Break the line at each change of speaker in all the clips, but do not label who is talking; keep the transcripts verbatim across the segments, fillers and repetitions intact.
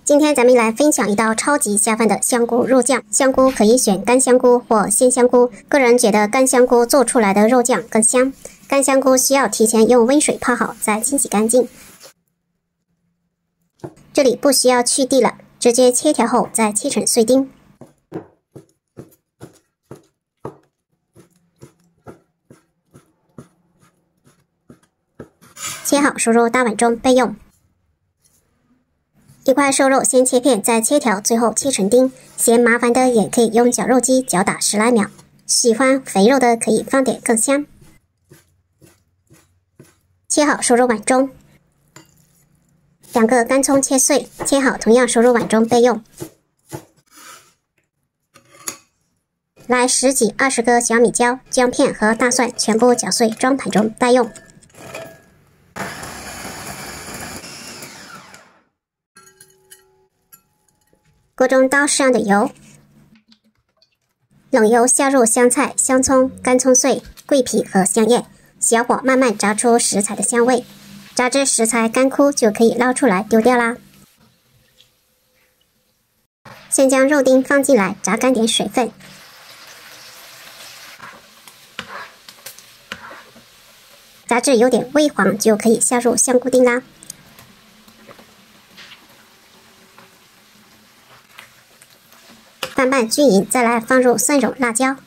今天咱们来分享一道超级下饭的香菇肉酱。香菇可以选干香菇或鲜香菇，个人觉得干香菇做出来的肉酱更香。干香菇需要提前用温水泡好，再清洗干净。这里不需要去蒂了，直接切条后再切成碎丁。切好熟肉大碗中备用。一块瘦肉先切片，再切条，最后切成丁。嫌麻烦的也可以用绞肉机绞打十来秒，喜欢肥肉的可以放点更香。切好瘦肉碗中，两个干葱切碎，切好同样瘦肉碗中备用。来十几二十个小米椒、姜片和大蒜全部搅碎装盘中待用。锅中倒适量的油，冷油下入香菜、香葱、干葱碎、桂皮和香叶，小火慢慢炸出食材的香味，炸至食材干枯就可以捞出来丢掉啦。先将肉丁放进来，炸干点水分，炸至有点微黄就可以下入香菇丁啦。翻拌均匀，再来放入蒜蓉、辣椒，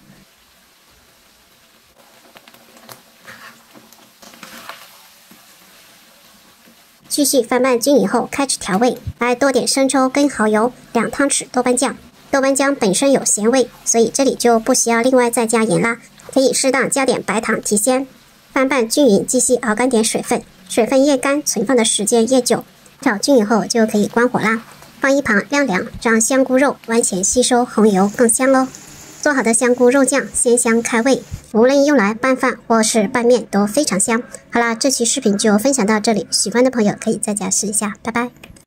继续翻拌均匀后开始调味，来多点生抽跟蚝油，两汤匙豆瓣酱。豆瓣酱本身有咸味，所以这里就不需要另外再加盐啦，可以适当加点白糖提鲜。翻拌均匀，继续熬干点水分，水分越干，存放的时间越久。炒均匀后就可以关火啦。放一旁晾凉，让香菇肉完全吸收红油更香哦。做好的香菇肉酱鲜香开胃，无论用来拌饭或是拌面都非常香。好啦，这期视频就分享到这里，喜欢的朋友可以在家试一下，拜拜。